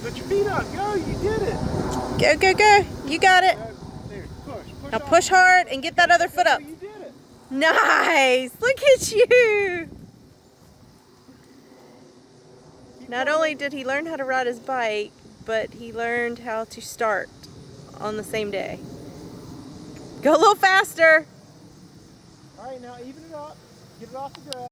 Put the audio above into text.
Put your feet up. Go. You did it. Go, go, go. You got it. There. Push. Now push hard and get that other foot up. You did it. Nice. Look at you. Not only did he learn how to ride his bike, but he learned how to start on the same day. Go a little faster. All right, now even it up. Get it off the ground.